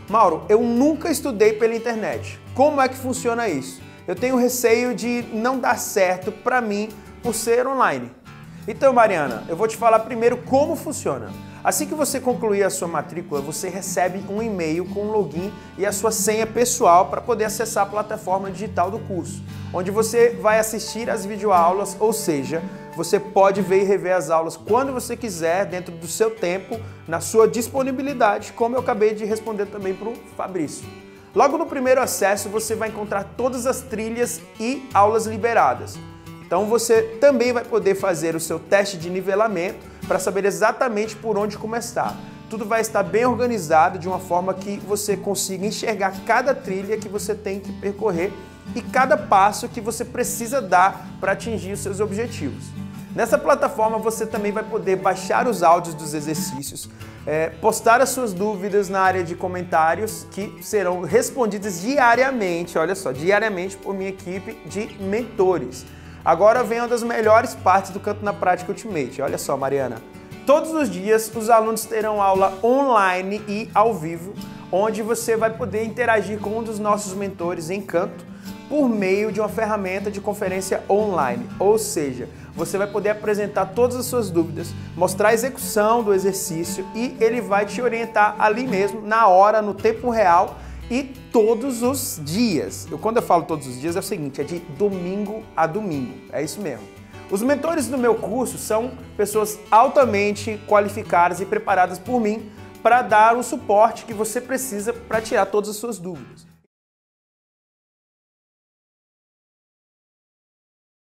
Mauro, eu nunca estudei pela internet. Como é que funciona isso? Eu tenho receio de não dar certo para mim por ser online. Então, Mariana, eu vou te falar primeiro como funciona. Assim que você concluir a sua matrícula, você recebe um e-mail com o login e a sua senha pessoal para poder acessar a plataforma digital do curso, onde você vai assistir às videoaulas, ou seja, você pode ver e rever as aulas quando você quiser, dentro do seu tempo, na sua disponibilidade, como eu acabei de responder também para o Fabrício. Logo no primeiro acesso, você vai encontrar todas as trilhas e aulas liberadas. Então você também vai poder fazer o seu teste de nivelamento para saber exatamente por onde começar. Tudo vai estar bem organizado de uma forma que você consiga enxergar cada trilha que você tem que percorrer e cada passo que você precisa dar para atingir os seus objetivos. Nessa plataforma você também vai poder baixar os áudios dos exercícios, postar as suas dúvidas na área de comentários que serão respondidas diariamente, olha só, diariamente por minha equipe de mentores. Agora vem uma das melhores partes do Canto na Prática Ultimate. Olha só, Mariana. Todos os dias os alunos terão aula online e ao vivo, onde você vai poder interagir com um dos nossos mentores em canto por meio de uma ferramenta de conferência online. Ou seja, você vai poder apresentar todas as suas dúvidas, mostrar a execução do exercício e ele vai te orientar ali mesmo, na hora, no tempo real, e todos os dias. Quando eu falo todos os dias é o seguinte, é de domingo a domingo, é isso mesmo. Os mentores do meu curso são pessoas altamente qualificadas e preparadas por mim para dar o suporte que você precisa para tirar todas as suas dúvidas.